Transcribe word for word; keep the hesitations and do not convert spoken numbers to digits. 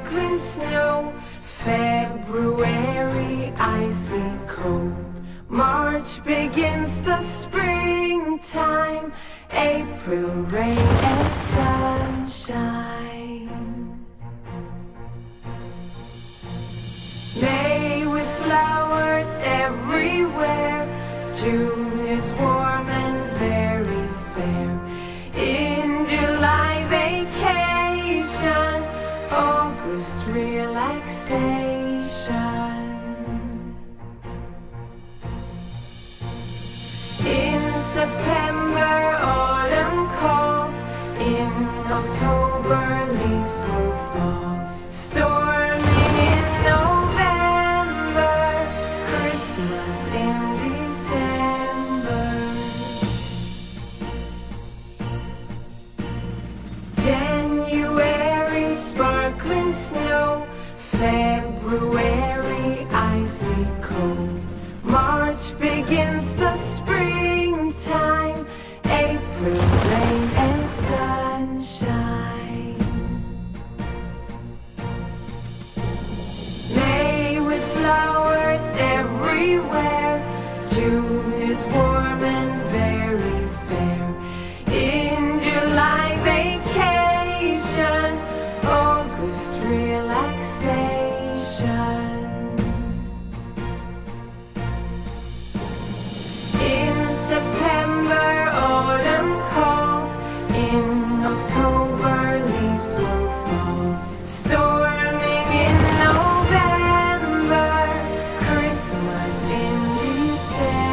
sparkling snow. February, icy cold. March begins the springtime. April, rain and sunshine. May with flowers everywhere. June is warm and very fair. In July, vacation. August, relaxation. In September, autumn calls. In October, leaves will fall. Storming in November. Christmas in December. January, sparkling snow. February, icy cold. March begins the springtime. April, rain and sunshine. May with flowers everywhere. June is warm and very fair. In July, vacation. August, relaxation. September, autumn calls. In October, leaves will fall. Storming in November. Christmas in December.